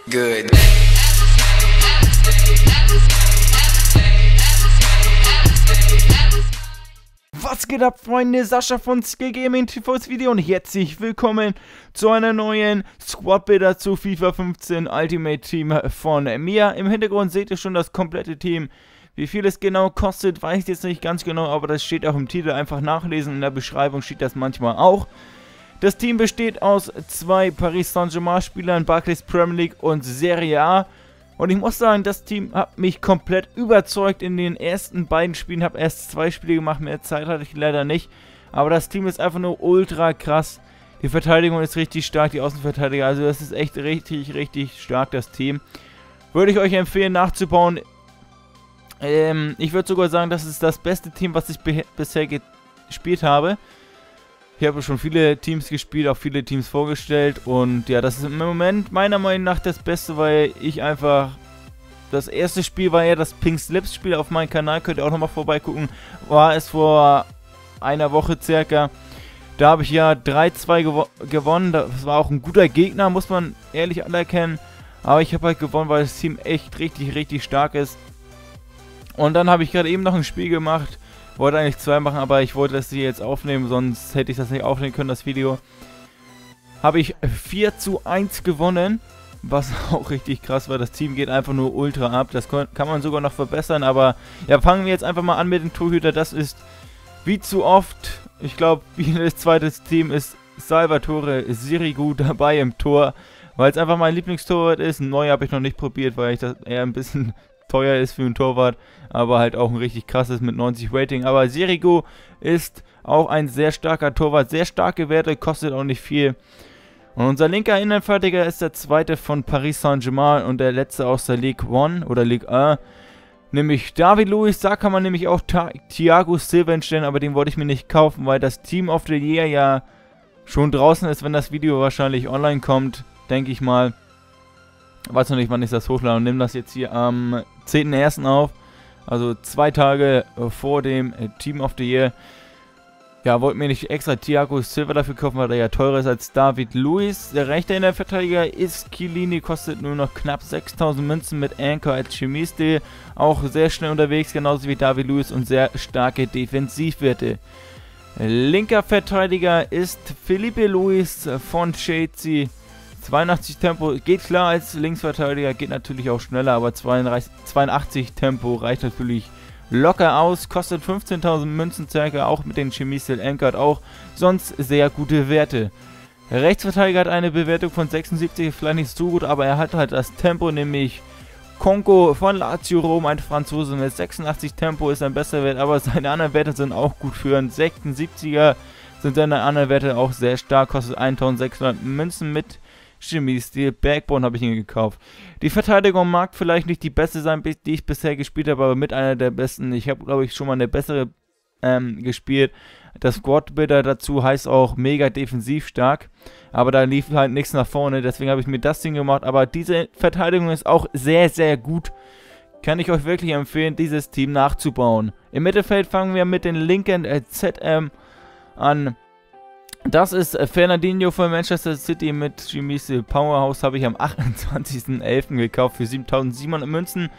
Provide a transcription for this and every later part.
Good. Was geht ab, Freunde? Sascha von Skill Gaming TV's Video und herzlich willkommen zu einer neuen Squad-Bilder zu FIFA 15 Ultimate Team von mir. Im Hintergrund seht ihr schon das komplette Team. Wie viel es genau kostet, weiß ich jetzt nicht ganz genau, aber das steht auch im Titel. Einfach nachlesen, in der Beschreibung steht das manchmal auch. Das Team besteht aus zwei Paris Saint-Germain Spielern, Barclays Premier League und Serie A. Und ich muss sagen, das Team hat mich komplett überzeugt in den ersten beiden Spielen. Ich habe erst 2 Spiele gemacht, mehr Zeit hatte ich leider nicht. Aber das Team ist einfach nur ultra krass. Die Verteidigung ist richtig stark, die Außenverteidiger. Also das ist echt richtig stark, das Team. Würde ich euch empfehlen nachzubauen. Ich würde sogar sagen, das ist das beste Team, was ich bisher gespielt habe. Ich habe schon viele Teams gespielt, auch viele Teams vorgestellt und ja, das ist im Moment meiner Meinung nach das Beste, weil ich einfach... Das erste Spiel war ja das Pink Slips Spiel auf meinem Kanal, könnt ihr auch nochmal vorbeigucken. War es vor einer Woche circa. Da habe ich ja 3-2 gewonnen, das war auch ein guter Gegner, muss man ehrlich anerkennen. Aber ich habe halt gewonnen, weil das Team echt richtig stark ist. Und dann habe ich gerade eben noch ein Spiel gemacht. Wollte eigentlich 2 machen, aber ich wollte das hier jetzt aufnehmen, sonst hätte ich das nicht aufnehmen können, das Video. Habe ich 4:1 gewonnen, was auch richtig krass war. Das Team geht einfach nur ultra ab. Das kann man sogar noch verbessern, aber ja, fangen wir jetzt einfach mal an mit dem Torhüter. Das ist wie zu oft, ich glaube, jedes zweites Team ist Salvatore Sirigu dabei im Tor, weil es einfach mein Lieblingstorwart ist. Ein Neuer habe ich noch nicht probiert, weil ich das eher ein bisschen teuer ist für einen Torwart, aber halt auch ein richtig krasses mit 90 Rating. Aber Sirigu ist auch ein sehr starker Torwart, sehr starke Werte, kostet auch nicht viel. Und unser linker Innenverteidiger ist der zweite von Paris Saint-Germain und der letzte aus der Ligue 1 oder Ligue 1, nämlich David Luiz. Da kann man nämlich auch Thiago Silva hinstellen, aber den wollte ich mir nicht kaufen, weil das Team of the Year ja schon draußen ist, wenn das Video wahrscheinlich online kommt, denke ich mal. Weiß noch nicht, wann ich das hochlade und nehme das jetzt hier am 10.01. auf. Also 2 Tage vor dem Team of the Year. Ja, wollte mir nicht extra Thiago Silva dafür kaufen, weil er ja teurer ist als David Luiz. Der rechte Innenverteidiger ist Chiellini, kostet nur noch knapp 6000 Münzen mit Anchor als Chemiste. Auch sehr schnell unterwegs, genauso wie David Luiz und sehr starke Defensivwerte. Linker Verteidiger ist Felipe Luis von Chelsea. 82 Tempo, geht klar als Linksverteidiger, geht natürlich auch schneller, aber 82 Tempo reicht natürlich locker aus, kostet 15.000 Münzen circa, auch mit den Chemistel Anchored auch, sonst sehr gute Werte. Der Rechtsverteidiger hat eine Bewertung von 76, vielleicht nicht so gut, aber er hat halt das Tempo, nämlich Konko von Lazio Rom, ein Franzose mit 86 Tempo, ist ein besser Wert, aber seine anderen Werte sind auch gut für einen 76er, sind seine anderen Werte auch sehr stark, kostet 1.600 Münzen mit Chemie-Stil, Backbone habe ich ihn gekauft. Die Verteidigung mag vielleicht nicht die beste sein, die ich bisher gespielt habe, aber mit einer der besten. Ich habe, glaube ich, schon mal eine bessere gespielt. Das Squad-Bilder dazu heißt auch mega defensiv stark, aber da lief halt nichts nach vorne, deswegen habe ich mir das Ding gemacht. Aber diese Verteidigung ist auch sehr gut. Kann ich euch wirklich empfehlen, dieses Team nachzubauen. Im Mittelfeld fangen wir mit den linken ZM an. Das ist Fernandinho von Manchester City mit Chemiste Powerhouse, habe ich am 28.11. gekauft für 7.700 Münzen.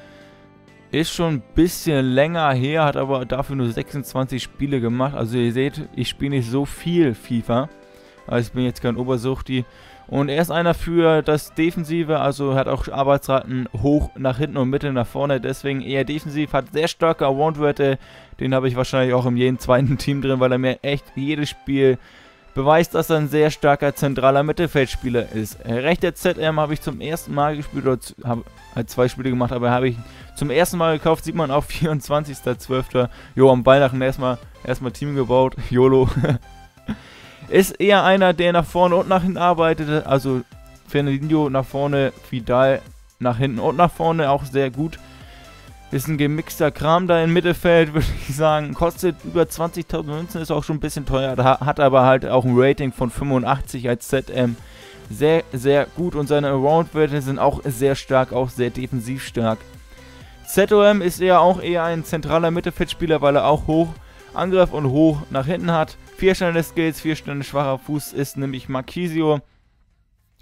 Ist schon ein bisschen länger her, hat aber dafür nur 26 Spiele gemacht. Also ihr seht, ich spiele nicht so viel FIFA. Also ich bin jetzt kein Obersuchti. Und er ist einer für das Defensive, also hat auch Arbeitsraten hoch nach hinten und Mitte nach vorne. Deswegen eher defensiv, hat sehr starke Award-Werte. Den habe ich wahrscheinlich auch in jedem zweiten Team drin, weil er mir echt jedes Spiel beweist, dass er ein sehr starker zentraler Mittelfeldspieler ist. Rechter ZM habe ich zum ersten Mal gespielt, oder habe halt 2 Spiele gemacht, aber habe ich zum ersten Mal gekauft, sieht man auch 24.12. Jo, am Weihnachten erstmal Team gebaut, YOLO. Ist eher einer, der nach vorne und nach hinten arbeitet, also Fernandinho nach vorne, Vidal nach hinten und nach vorne, auch sehr gut. Ist ein gemixter Kram da im Mittelfeld, würde ich sagen. Kostet über 20.000 Münzen, ist auch schon ein bisschen teuer. Hat aber halt auch ein Rating von 85 als ZM. Sehr gut und seine Around-Werte sind auch sehr stark, auch sehr defensiv stark. ZOM ist auch eher ein zentraler Mittelfeldspieler, weil er auch hoch Angriff und hoch nach hinten hat. 4 Sterne Skills, 4 Sterne schwacher Fuß ist nämlich Marquisio.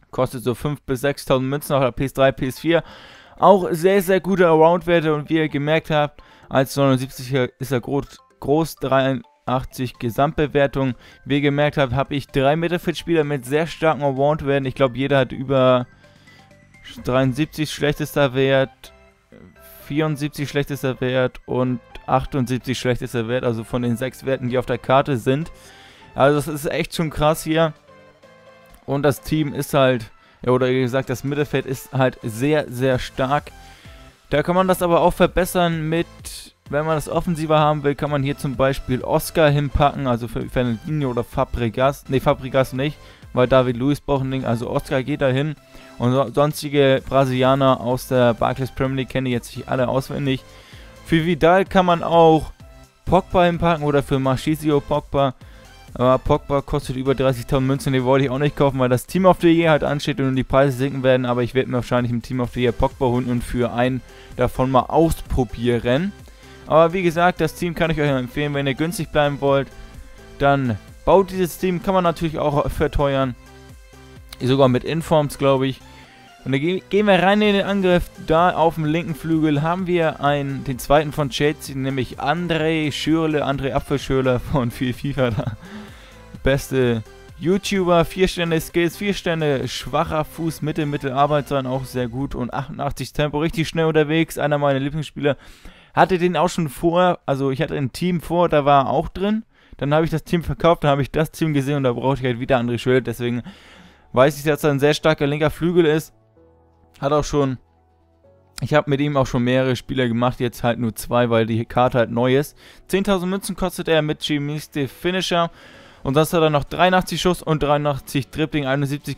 kostet so 5.000 bis 6.000 Münzen auf der PS3, PS4. Auch sehr, sehr gute Around-Werte und wie ihr gemerkt habt, als 79er ist er groß 83 Gesamtbewertung. Wie ihr gemerkt habt, habe ich 3 Mittelfeldspieler mit sehr starken Around-Werten. Ich glaube, jeder hat über 73 schlechtester Wert, 74 schlechtester Wert und 78 schlechtester Wert, also von den 6 Werten, die auf der Karte sind. Also das ist echt schon krass hier. Und das Team ist halt, ja, oder wie gesagt, das Mittelfeld ist halt sehr, sehr stark. Da kann man das aber auch verbessern mit, wenn man das offensiver haben will, kann man hier zum Beispiel Oscar hinpacken, also für Fernandinho oder Fabregas. Ne, Fabregas nicht, weil David Luiz braucht ein Ding, also Oscar geht da hin. Und sonstige Brasilianer aus der Barclays Premier League kenne ich jetzt nicht alle auswendig. Für Vidal kann man auch Pogba hinpacken oder für Marchisio Pogba. Aber Pogba kostet über 30.000 Münzen, die wollte ich auch nicht kaufen, weil das Team of the Year halt ansteht und die Preise sinken werden. Aber ich werde mir wahrscheinlich im Team of the Year Pogba holen und für einen davon mal ausprobieren. Aber wie gesagt, das Team kann ich euch empfehlen, wenn ihr günstig bleiben wollt. Dann baut dieses Team, kann man natürlich auch verteuern. Sogar mit Informs, glaube ich. Und dann gehen wir rein in den Angriff. Da auf dem linken Flügel haben wir den zweiten von Chelsea, nämlich André Apfelschürle von viel FIFA. Da. Beste YouTuber, 4 Sterne Skills, 4 Sterne schwacher Fuß, Mittelarbeit sein, auch sehr gut. Und 88 Tempo, richtig schnell unterwegs. Einer meiner Lieblingsspieler. Hatte den auch schon vor, also ich hatte ein Team vor, da war er auch drin. Dann habe ich das Team verkauft, dann habe ich das Team gesehen und da brauchte ich halt wieder André Schürrle. Deswegen weiß ich, dass er ein sehr starker linker Flügel ist. Hat auch schon, ich habe mit ihm auch schon mehrere Spieler gemacht, jetzt halt nur 2, weil die Karte halt neu ist. 10.000 Münzen kostet er mit Chimiste Finisher. Und sonst hat er noch 83 Schuss und 83 Dribbling, 81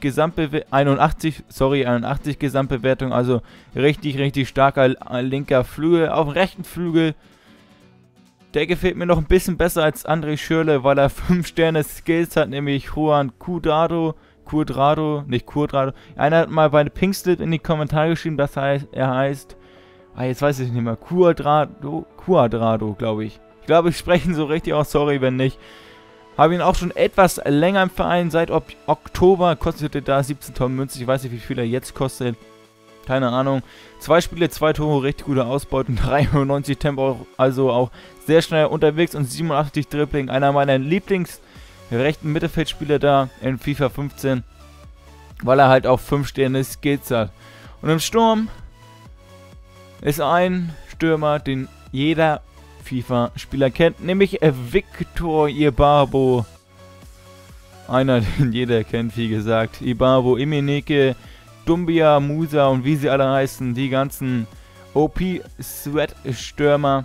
Gesamtbewertung. Also richtig, richtig starker linker Flügel. Auf dem rechten Flügel, der gefällt mir noch ein bisschen besser als André Schürrle, weil er 5 Sterne Skills hat, nämlich Juan Cuadrado. Einer hat mal bei Pinkslip in die Kommentare geschrieben, das heißt, jetzt weiß ich nicht mehr, Cuadrado, glaube ich. Ich glaube, ich spreche ihn so richtig aus, sorry, wenn nicht. Habe ihn auch schon etwas länger im Verein, seit Oktober kostete da 17.000 Münzen, ich weiß nicht, wie viel er jetzt kostet. Keine Ahnung. 2 Spiele, 2 Tore, richtig gute Ausbeute, 93 Tempo, also auch sehr schnell unterwegs und 87 Dribbling, einer meiner rechten Mittelfeldspieler da in FIFA 15, weil er halt auch 5 Sterne Skills hat. Und im Sturm ist ein Stürmer, den jeder FIFA-Spieler kennt, nämlich Victor Ibarbo. Einer, den jeder kennt, wie gesagt. Ibarbo, Emenike, Dumbia, Musa und wie sie alle heißen, die ganzen OP-Sweat-Stürmer.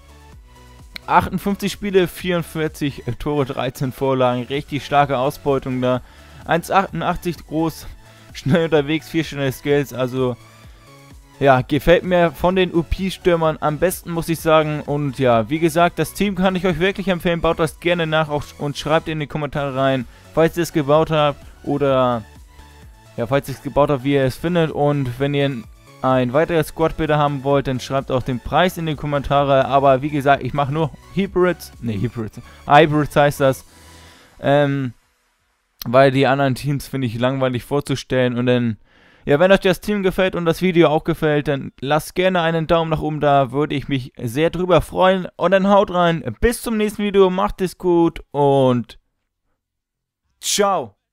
58 Spiele, 44 Tore, 13 Vorlagen, richtig starke Ausbeutung da. 1,88 groß, schnell unterwegs, 4 schnelle Skills, also ja, gefällt mir von den OP-Stürmern am besten, muss ich sagen. Und ja, wie gesagt, das Team kann ich euch wirklich empfehlen, baut das gerne nach und schreibt in die Kommentare rein, falls ihr es gebaut habt oder ja, falls ihr es gebaut habt, wie ihr es findet. Und wenn ihr ein weiteres Squad-Bilder haben wollt, dann schreibt auch den Preis in die Kommentare. Aber wie gesagt, ich mache nur Hybrids heißt das. Weil die anderen Teams finde ich langweilig vorzustellen. Und dann, ja, wenn euch das Team gefällt und das Video auch gefällt, dann lasst gerne einen Daumen nach oben da. Würde ich mich sehr drüber freuen. Und dann haut rein. Bis zum nächsten Video. Macht es gut und ciao.